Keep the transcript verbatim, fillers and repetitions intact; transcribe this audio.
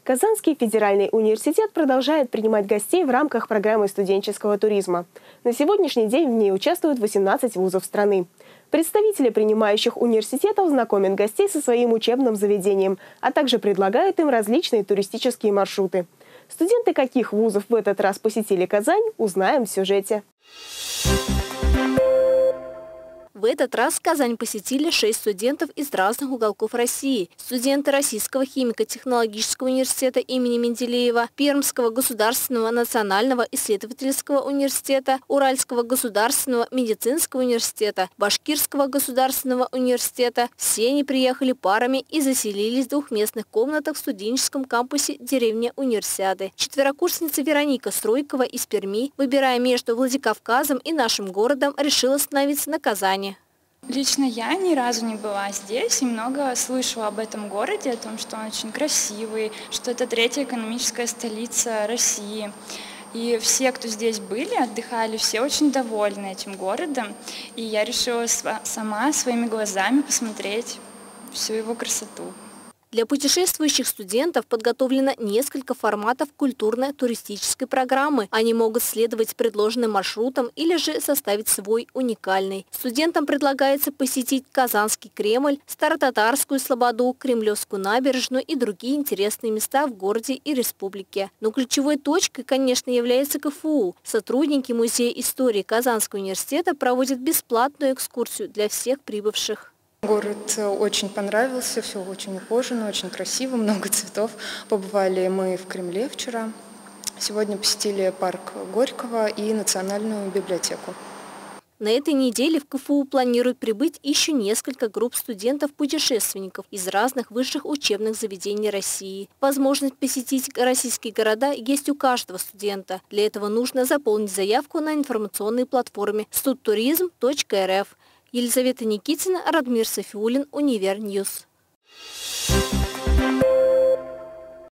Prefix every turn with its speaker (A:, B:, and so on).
A: Казанский федеральный университет продолжает принимать гостей в рамках программы студенческого туризма. На сегодняшний день в ней участвуют восемнадцать вузов страны. Представители принимающих университетов знакомят гостей со своим учебным заведением, а также предлагают им различные туристические маршруты. Студенты каких вузов в этот раз посетили Казань, узнаем в сюжете.
B: В этот раз Казань посетили шесть студентов из разных уголков России. Студенты Российского химико-технологического университета имени Менделеева, Пермского государственного национального исследовательского университета, Уральского государственного медицинского университета, Башкирского государственного университета. Все они приехали парами и заселились в двухместных комнатах в студенческом кампусе деревни Универсиады. Четверокурсница Вероника Стройкова из Перми, выбирая между Владикавказом и нашим городом, решила остановиться на Казани.
C: Лично я ни разу не была здесь и много слышала об этом городе, о том, что он очень красивый, что это третья экономическая столица России. И все, кто здесь были, отдыхали, все очень довольны этим городом. И я решила сама своими глазами посмотреть всю его красоту.
B: Для путешествующих студентов подготовлено несколько форматов культурно-туристической программы. Они могут следовать предложенным маршрутам или же составить свой уникальный. Студентам предлагается посетить Казанский Кремль, Старо-Татарскую слободу, Кремлевскую набережную и другие интересные места в городе и республике. Но ключевой точкой, конечно, является ка эф у. Сотрудники Музея истории Казанского университета проводят бесплатную экскурсию для всех прибывших.
D: Город очень понравился, все очень ухожено, очень красиво, много цветов. Побывали мы в Кремле вчера. Сегодня посетили парк Горького и Национальную библиотеку.
B: На этой неделе в ка эф у планируют прибыть еще несколько групп студентов-путешественников из разных высших учебных заведений России. Возможность посетить российские города есть у каждого студента. Для этого нужно заполнить заявку на информационной платформе студтуризм точка эр эф. Елизавета Никитина, Радмир Софиуллин, Универньюз.